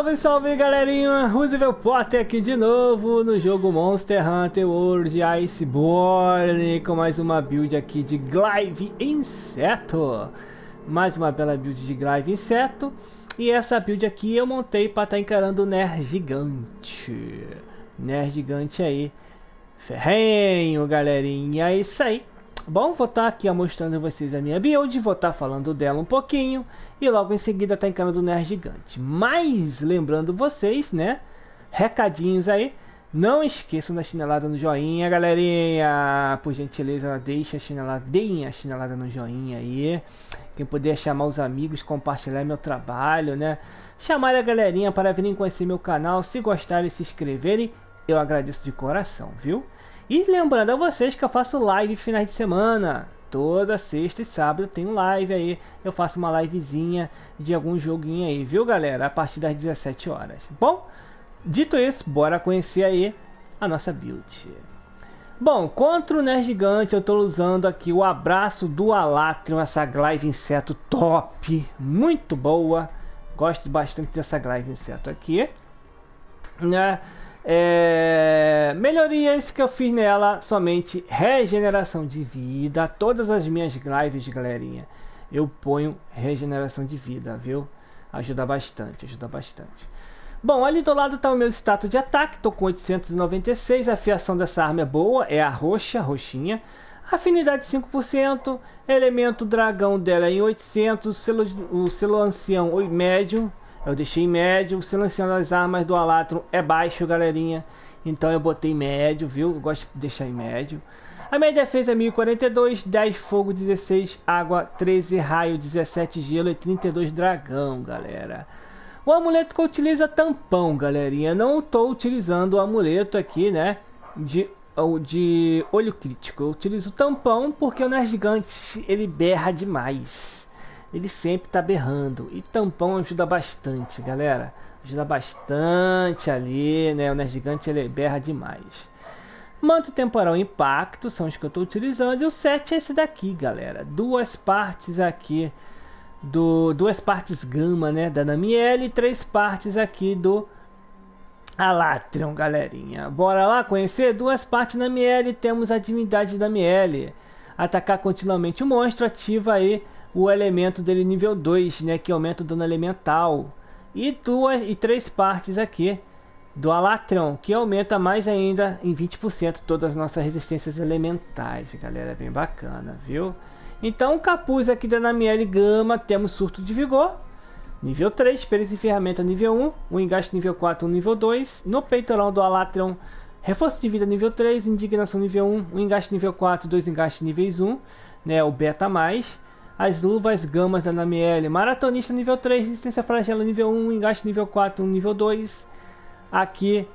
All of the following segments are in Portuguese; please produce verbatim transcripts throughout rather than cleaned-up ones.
Salve, salve galerinha, Roosevelt Potter aqui de novo no jogo Monster Hunter World Iceborne, com mais uma build aqui de Glaive Inseto. Mais uma bela build de Glaive Inseto. E essa build aqui eu montei para estar tá encarando o Ner Gigante. Ner Gigante aí, ferrenho galerinha, é isso aí. Bom, vou estar aqui mostrando a vocês a minha build, vou estar falando dela um pouquinho e logo em seguida tá encarando o Ner Gigante. Mas lembrando vocês, né, recadinhos aí, não esqueçam da chinelada no joinha, galerinha, por gentileza, deixa a chinelada, deem a chinelada no joinha aí. Quem puder chamar os amigos, compartilhar meu trabalho, né, chamar a galerinha para virem conhecer meu canal, se gostarem, se inscreverem, eu agradeço de coração, viu? E lembrando a vocês que eu faço live finais de semana. Toda sexta e sábado eu tenho live aí. Eu faço uma livezinha de algum joguinho aí, viu galera? A partir das dezessete horas. Bom, dito isso, bora conhecer aí a nossa build. Bom, contra o Ner Gigante eu estou usando aqui o abraço do Alatrion. Essa Glaive Inseto top, muito boa. Gosto bastante dessa Glaive Inseto aqui, né? É, melhorias que eu fiz nela, somente regeneração de vida. Todas as minhas lives, galerinha, eu ponho regeneração de vida, viu? Ajuda bastante, ajuda bastante. Bom, ali do lado está o meu status de ataque, tô com oitocentos e noventa e seis. A afiação dessa arma é boa, é a roxa, roxinha. Afinidade cinco por cento, elemento dragão dela é em oitocentos, selo, o selo ancião médio. Eu deixei médio, o silenciando das armas do Alatrion é baixo, galerinha. Então eu botei médio, viu? Eu gosto de deixar em médio. A minha defesa é mil e quarenta e dois, dez fogo, dezesseis água, treze raio, dezessete gelo e trinta e dois dragão, galera. O amuleto que eu utilizo é tampão, galerinha. Não estou utilizando o amuleto aqui, né? De, de olho crítico. Eu utilizo tampão porque o Ner Gigante, ele berra demais. Ele sempre tá berrando. E tampão ajuda bastante, galera. Ajuda bastante ali, né? O Ner Gigante, ele berra demais. Manto temporal impacto são os que eu estou utilizando. E o sete é esse daqui, galera. Duas partes aqui. Do, duas partes gama, né? Da Namielle. E três partes aqui do Alatrion, galerinha. Bora lá conhecer? Duas partes Namielle. Temos a divindade da Namielle. Atacar continuamente o monstro. Ativa aí o elemento dele nível dois, né, que aumenta o dano elemental. E duas e três partes aqui do Alatrion, que aumenta mais ainda em vinte por cento todas as nossas resistências elementais, galera, bem bacana, viu? Então o capuz aqui da Namielle Gama, temos surto de vigor, nível três, perícia e ferramenta nível um, o engaste nível quatro, nível dois, no peitoral do Alatrion, reforço de vida nível três, indignação nível um, o engaste nível quatro, dois engastes níveis um, né, o beta mais. As luvas gamas da Namielle, maratonista nível três, resistência flagelo nível um, engaste nível quatro, nível dois. Aqui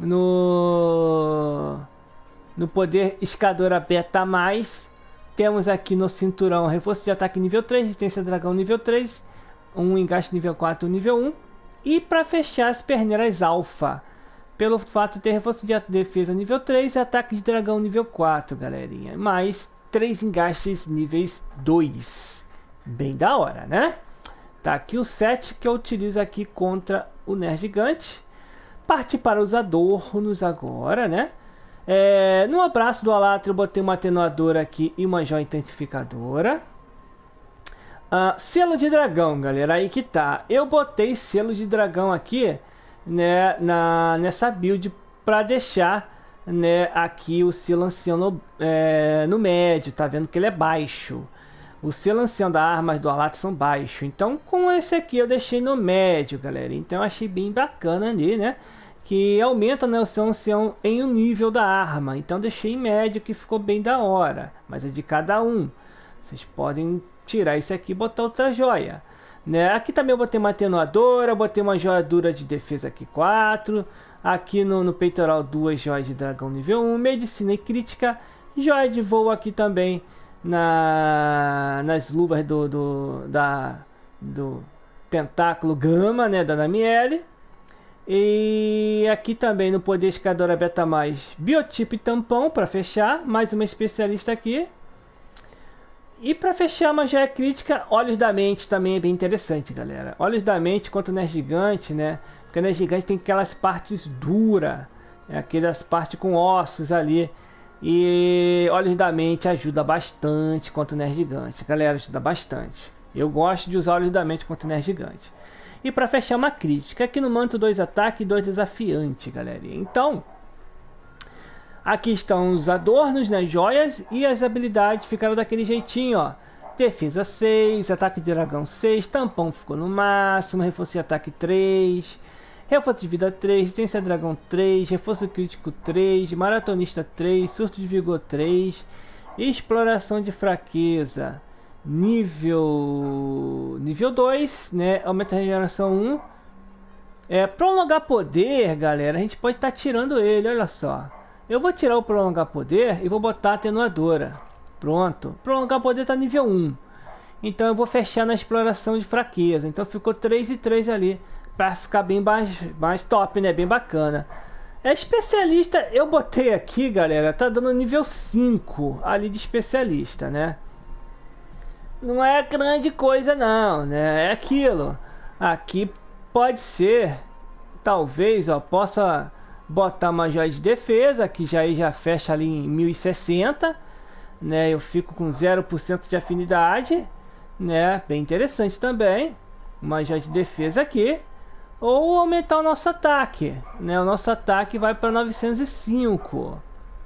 no no poder escadora beta mais, temos aqui no cinturão reforço de ataque nível três, resistência dragão nível três, um engaste nível quatro, nível um. E para fechar as perneiras alfa, pelo fato de ter reforço de defesa nível três e ataque de dragão nível quatro, galerinha. Mais três engastes níveis dois. Bem da hora, né? Tá aqui o sete que eu utilizo aqui contra o Ner Gigante. Parti para os adornos agora, né? É, no abraço do Alatrion eu botei uma atenuadora aqui e uma joia intensificadora. Ah, selo de dragão, galera, aí que tá. Eu botei selo de dragão aqui, né, na, nessa build para deixar, né, aqui o selo ancião no, é, no médio. Tá vendo que ele é baixo. O selo ancião da armas do Alatrion são baixos. Então com esse aqui eu deixei no médio, galera. Então eu achei bem bacana ali, né? Que aumenta, né, o selo ancião em um nível da arma. Então deixei em médio, que ficou bem da hora. Mas é de cada um. Vocês podem tirar isso aqui e botar outra joia, né? Aqui também eu botei uma atenuadora. Botei uma joia dura de defesa aqui quatro. Aqui no, no peitoral duas joias de dragão nível um. Medicina e crítica. Joia de voo aqui também. Na, nas luvas do, do, da, do tentáculo gama, né, da Namielle. E aqui também no poder escadora beta mais, biotipo e tampão para fechar. Mais uma especialista aqui. E para fechar uma joia crítica, olhos da mente também é bem interessante, galera. Olhos da mente contra o Ner Gigante, né? Porque a Nerd Gigante tem aquelas partes duras, é, aquelas partes com ossos ali. E Olhos da Mente ajuda bastante contra o Nerd Gigante. Galera, ajuda bastante. Eu gosto de usar Olhos da Mente contra o Nerd Gigante. E para fechar, uma crítica. Aqui no manto, dois ataque e dois desafiante, galera. Então, aqui estão os adornos, né, joias, e as habilidades ficaram daquele jeitinho, ó. Defesa seis, ataque de dragão seis, tampão ficou no máximo, reforço de ataque três, reforço de vida três, resistência dragão três, reforço crítico três, maratonista três, surto de vigor três, exploração de fraqueza nível nível dois, né, aumenta a regeneração um. É, prolongar poder, galera, a gente pode estar tá tirando ele, olha só. Eu vou tirar o prolongar poder e vou botar a atenuadora. Pronto, prolongar poder está nível um. Então eu vou fechar na exploração de fraqueza. Então ficou três e três ali, para ficar bem mais, mais top, né? Bem bacana. É especialista, eu botei aqui, galera, tá dando nível cinco ali de especialista, né? Não é grande coisa não, né? É aquilo. Aqui pode ser, talvez, ó, possa botar uma joia de defesa, que já, já fecha ali em mil e sessenta, né? Eu fico com zero por cento de afinidade, né? Bem interessante também. Uma joia de defesa aqui. Ou aumentar o nosso ataque, né? O nosso ataque vai para novecentos e cinco.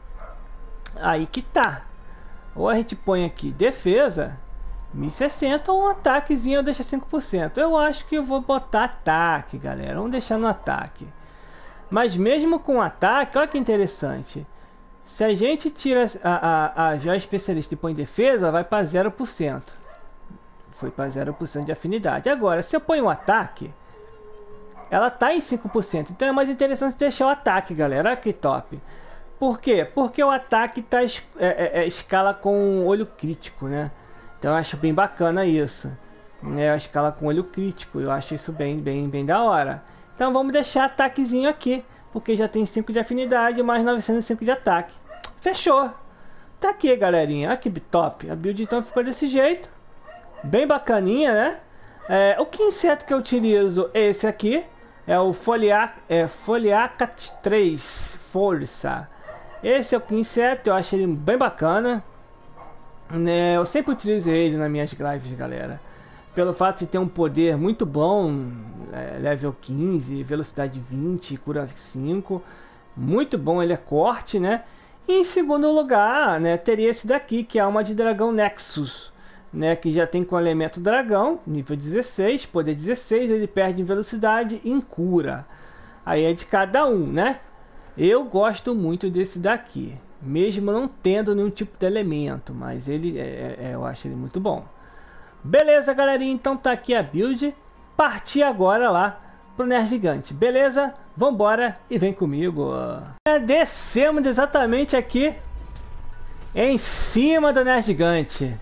Aí que tá. Ou a gente põe aqui defesa mil e sessenta, ou um ataquezinho deixa cinco por cento. Eu acho que eu vou botar ataque, galera. Vamos deixar no ataque. Mas mesmo com ataque, olha que interessante. Se a gente tira a, a, a joia especialista e põe defesa, vai para zero por cento. Foi para zero por cento de afinidade. Agora, se eu ponho um ataque, ela tá em cinco por cento. Então é mais interessante deixar o ataque, galera. Olha que top. Por quê? Porque o ataque tá, é, é, é, escala com olho crítico, né? Então eu acho bem bacana isso. É a escala com olho crítico. Eu acho isso bem, bem, bem da hora. Então vamos deixar ataquezinho aqui, porque já tem cinco de afinidade mais novecentos e cinco de ataque. Fechou. Tá aqui, galerinha. Olha que top. A build então ficou desse jeito. Bem bacaninha, né? É, o que inseto que eu utilizo é esse aqui. É o Foliac, é, Foliacat três Força. Esse é o que inseto. Eu acho ele bem bacana. Né? Eu sempre utilizo ele nas minhas lives, galera. Pelo fato de ter um poder muito bom, é, level quinze, velocidade vinte, cura cinco, muito bom, ele é corte, né? E em segundo lugar, né, teria esse daqui, que é a alma de dragão Nexus, né, que já tem com elemento dragão, nível dezesseis, poder dezesseis, ele perde em velocidade e em cura. Aí é de cada um, né? Eu gosto muito desse daqui, mesmo não tendo nenhum tipo de elemento, mas ele é, é, eu acho ele muito bom. Beleza, galerinha, então tá aqui a build. Partir agora lá pro Nerd Gigante, beleza? Vambora e vem comigo. Descemos exatamente aqui em cima do Nerd Gigante.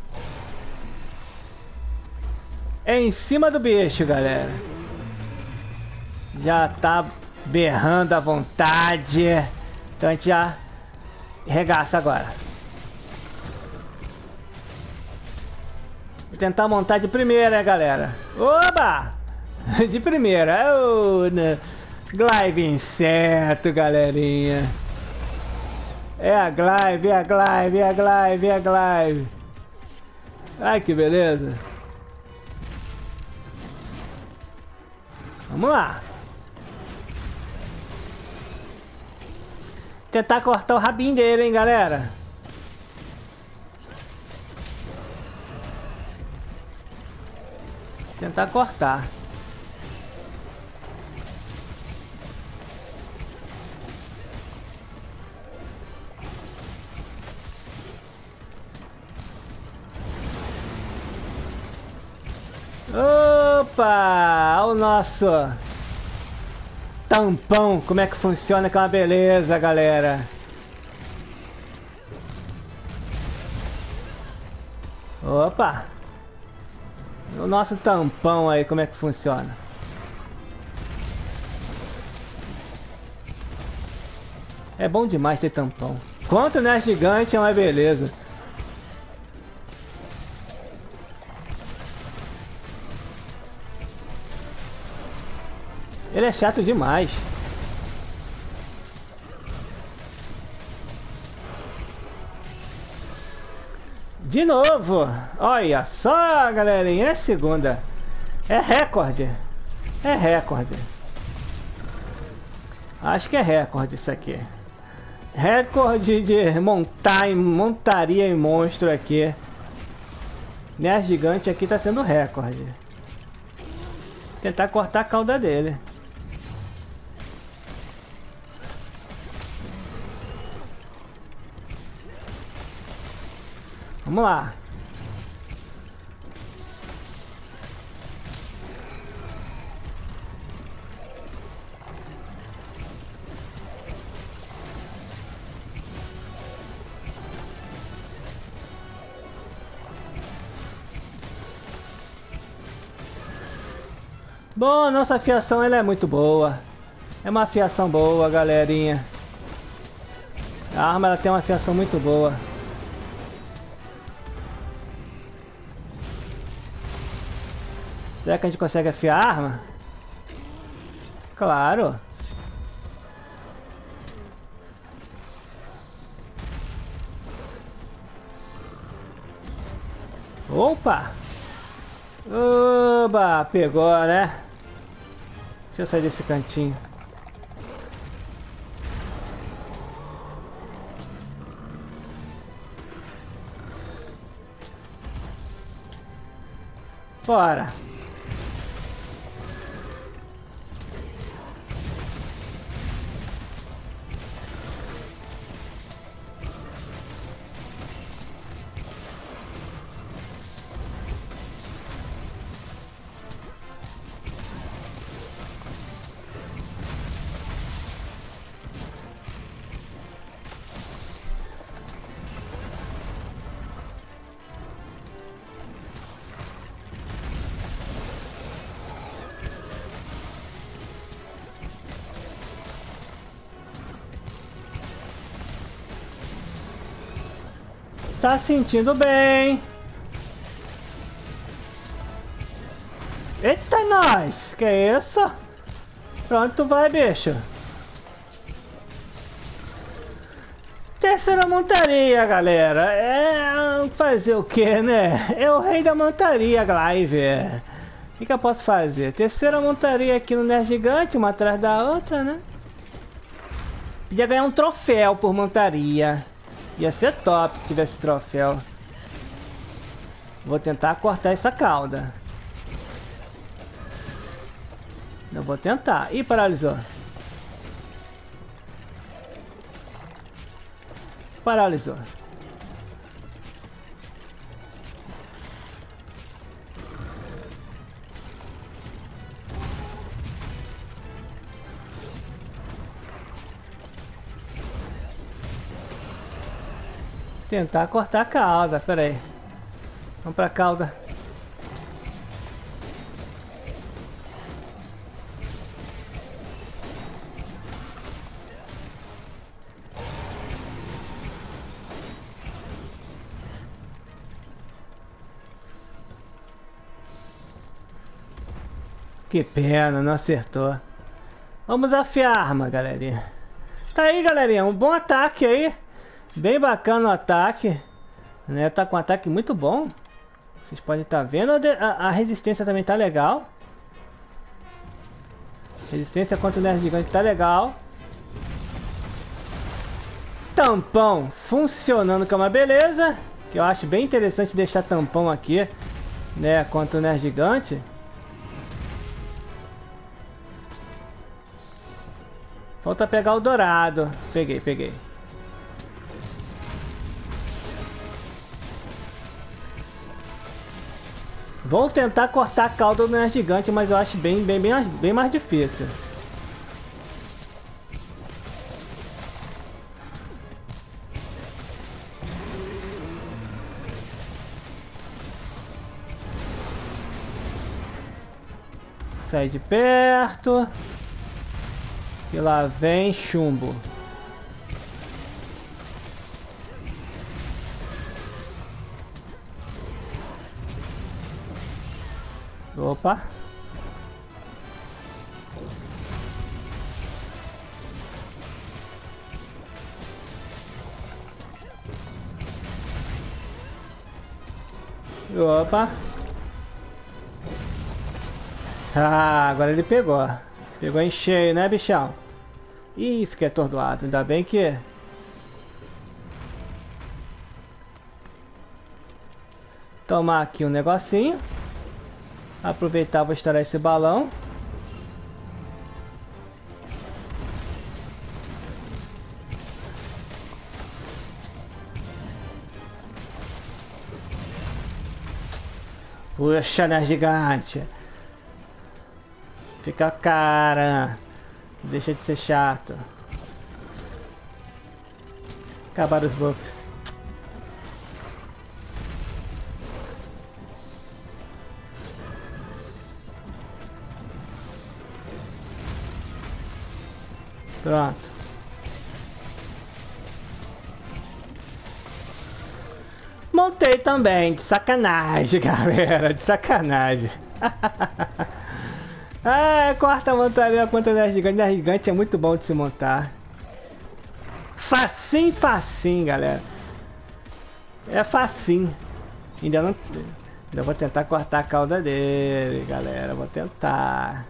É em cima do bicho, galera. Já tá berrando à vontade. Então a gente já regaça agora. Vou tentar montar de primeira, galera. Oba! De primeira. Oh, né? Glaive inseto, galerinha. É a Glaive, é a Glaive, é a Glaive, é a Glaive. Ai, que beleza. Vamos lá. Tentar cortar o rabinho dele, hein, galera. Tentar cortar. Opa! O nosso tampão, como é que funciona, que é uma beleza, galera. Opa! O nosso tampão aí, como é que funciona? É bom demais ter tampão. Contra o Nerd Gigante é uma beleza. Ele é chato demais. De novo. Olha só, galerinha. É segunda. É recorde. É recorde. Acho que é recorde isso aqui. Recorde de montar, montaria em monstro aqui. Nerd gigante aqui tá sendo recorde. Tentar cortar a cauda dele. Vamos lá. Bom, nossa afiação ela é muito boa. É uma afiação boa, galerinha. A arma ela tem uma afiação muito boa. Será que a gente consegue afiar a arma? Claro. Opa! Oba! Pegou, né? Deixa eu sair desse cantinho. Bora! Tá sentindo bem. Eita, nós! Que é isso? Pronto, vai, bicho. Terceira montaria, galera. É... fazer o que, né? É o rei da montaria, Clive. O que, que eu posso fazer? Terceira montaria aqui no Nerd Gigante, uma atrás da outra, né? Podia ganhar um troféu por montaria. Ia ser top se tivesse troféu. Vou tentar cortar essa cauda. Eu vou tentar. Ih, paralisou. Paralisou. Tentar cortar a cauda, pera aí. Vamos pra cauda. Que pena, não acertou. Vamos afiar a arma, galerinha. Tá aí, galerinha, um bom ataque aí. Bem bacana o ataque, né? Tá com um ataque muito bom. Vocês podem estar vendo. A, a resistência também tá legal. Resistência contra o Nerd Gigante tá legal. Tampão funcionando, que é uma beleza. Que eu acho bem interessante deixar tampão aqui, né? Contra o Nerd Gigante. Falta pegar o dourado. Peguei, peguei. Vou tentar cortar a cauda do Nerd Gigante, mas eu acho bem, bem, bem, bem mais difícil. Sai de perto. E lá vem chumbo. Opa. Opa. Ah, agora ele pegou. Pegou em cheio, né, bichão? Ih, fiquei atordoado. Ainda bem que... Tomar aqui um negocinho. Aproveitar, vou estourar esse balão. Puxa, né, gigante. Fica cara. Deixa de ser chato. Acabaram os buffs. Pronto. Montei também, de sacanagem, galera, de sacanagem. Ah, quarta montaria contra a gigante. A gigante é muito bom de se montar. Facinho, facinho, galera. É facinho. Ainda não... Ainda vou tentar cortar a cauda dele, galera. Vou tentar.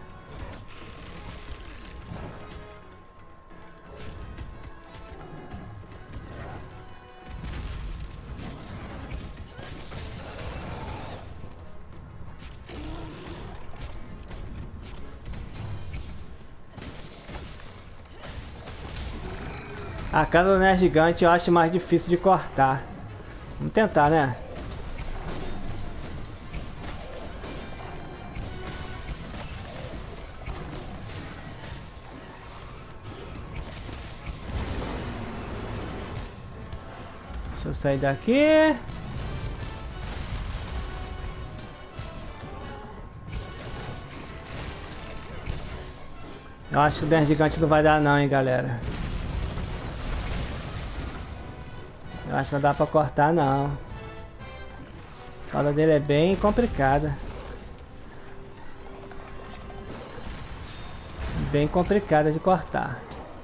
A casa do Nerd Gigante eu acho mais difícil de cortar. Vamos tentar, né? Deixa eu sair daqui. Eu acho que o Nerd Gigante não vai dar não, hein, galera. Eu acho que não dá pra cortar não. A cauda dele é bem complicada. Bem complicada de cortar.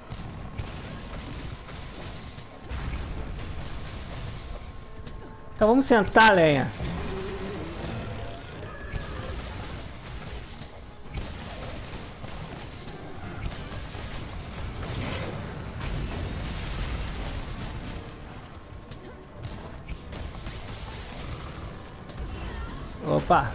Então vamos sentar, lenha. Opa!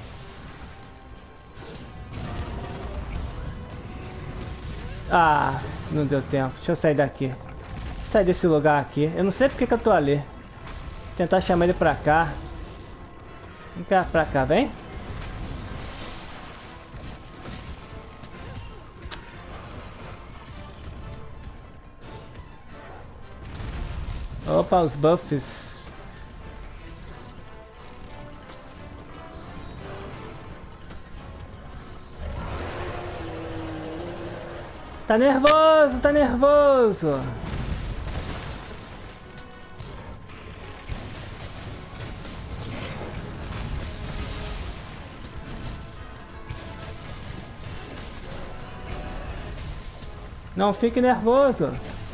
Ah, não deu tempo. Deixa eu sair daqui. Sair desse lugar aqui. Eu não sei porque que eu tô ali. Tentar chamar ele pra cá. Vem cá, pra cá, vem. Opa, os buffs. Tá nervoso, tá nervoso. Não fique nervoso.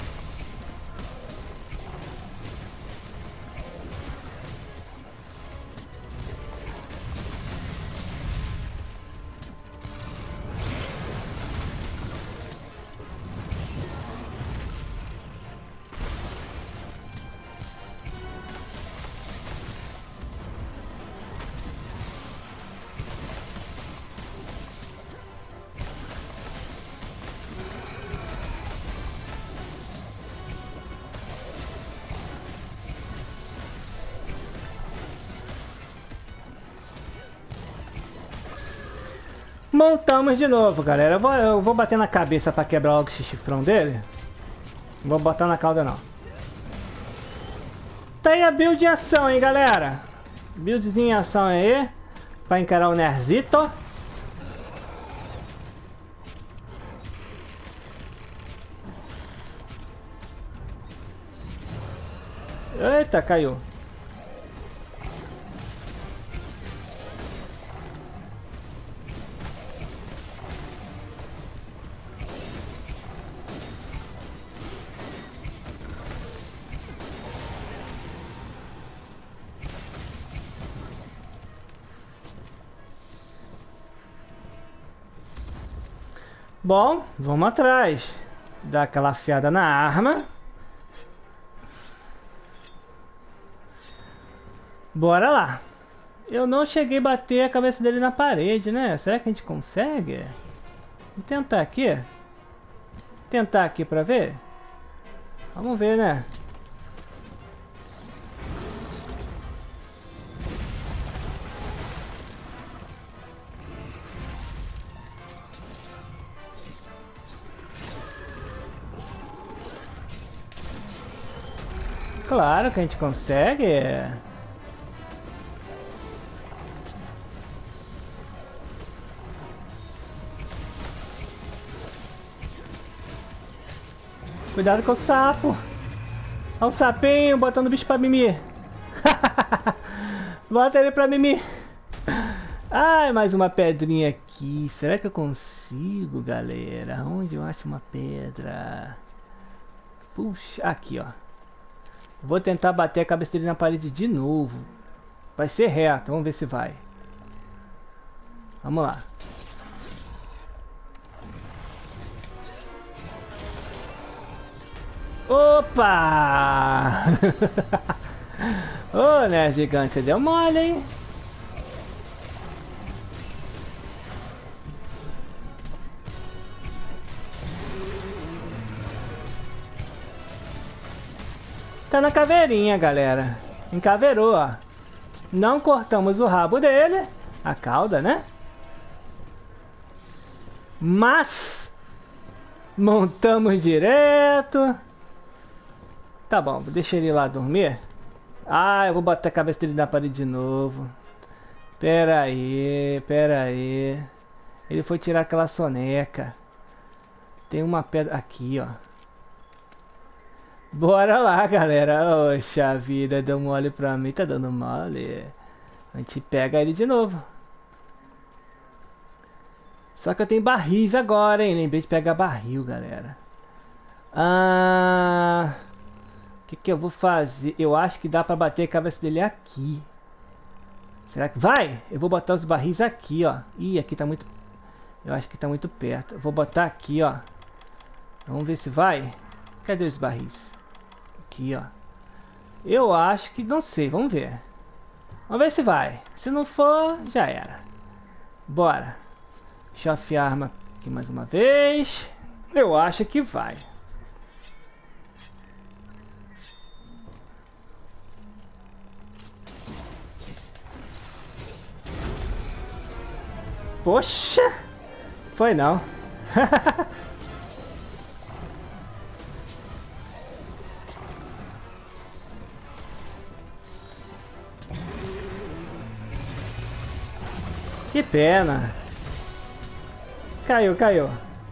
Montamos de novo, galera. Eu vou, eu vou bater na cabeça pra quebrar logo esse chifrão dele. Não vou botar na cauda, não. Tá aí a build em ação, hein, galera. Buildzinho em ação aí. Pra encarar o Nerzito. Eita, caiu. Bom, vamos atrás. Dar aquela afiada na arma. Bora lá. Eu não cheguei a bater a cabeça dele na parede, né? Será que a gente consegue? Vou tentar aqui. Tentar aqui pra ver. Vamos ver, né? Claro que a gente consegue. Cuidado com o sapo. Olha o sapinho botando o bicho pra mimir. Bota ele pra mimir. Ai, mais uma pedrinha aqui. Será que eu consigo, galera? Onde eu acho uma pedra? Puxa, aqui, ó. Vou tentar bater a cabeça dele na parede de novo. Vai ser reto, vamos ver se vai. Vamos lá. Opa! Ô, né, gigante, deu mole, hein? Tá na caveirinha, galera. Encaveirou, ó. Não cortamos o rabo dele. A cauda, né? Mas montamos direto. Tá bom, deixa ele lá dormir. Ah, eu vou botar a cabeça dele na parede de novo. Pera aí, pera aí. Ele foi tirar aquela soneca. Tem uma pedra aqui, ó. Bora lá, galera. Oxa vida, deu mole pra mim, tá dando mole. A gente pega ele de novo. Só que eu tenho barris agora, hein? Lembrei de pegar barril, galera. Ah... O que que eu vou fazer? Eu acho que dá pra bater a cabeça dele aqui. Será que vai? Eu vou botar os barris aqui, ó. Ih, aqui tá muito... Eu acho que tá muito perto. Eu vou botar aqui, ó. Vamos ver se vai. Cadê os barris? Aqui, ó. Eu acho que... Não sei, vamos ver. Vamos ver se vai. Se não for, já era. Bora. Deixa eu afiar a arma aqui mais uma vez. Eu acho que vai. Poxa! Foi não. Que pena. Caiu, caiu.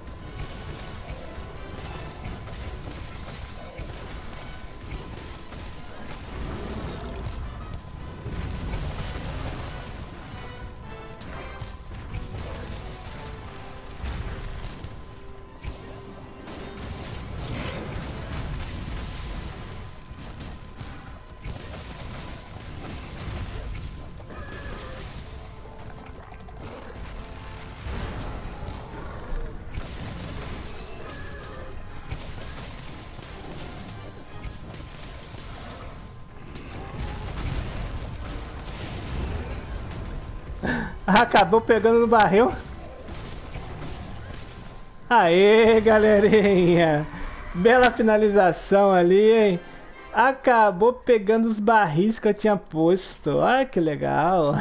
Acabou pegando no barril. Aê, galerinha. Bela finalização ali, hein? Acabou pegando os barris que eu tinha posto. Olha que legal.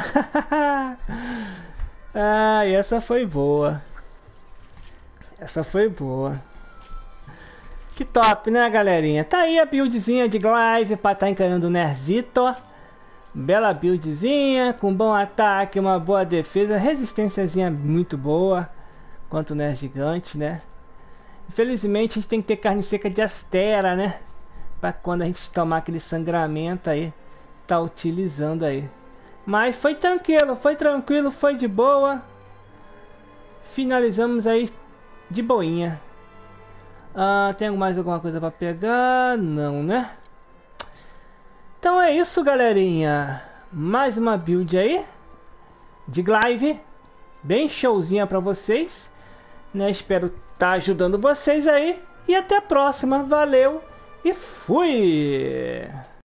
Ah, e essa foi boa. Essa foi boa. Que top, né, galerinha? Tá aí a buildzinha de Glaive pra tá encarando o Nerzito. Bela buildzinha, com bom ataque, uma boa defesa, resistênciazinha muito boa quanto o Ner Gigante, né? Infelizmente a gente tem que ter carne seca de Astera, né? Pra quando a gente tomar aquele sangramento aí, tá utilizando aí. Mas foi tranquilo, foi tranquilo, foi de boa. Finalizamos aí de boinha. Ah, tem mais alguma coisa pra pegar? Não, né? Então é isso, galerinha. Mais uma build aí de Glaive, bem showzinha pra vocês. né? Espero estar ajudando vocês aí. E até a próxima. Valeu e fui!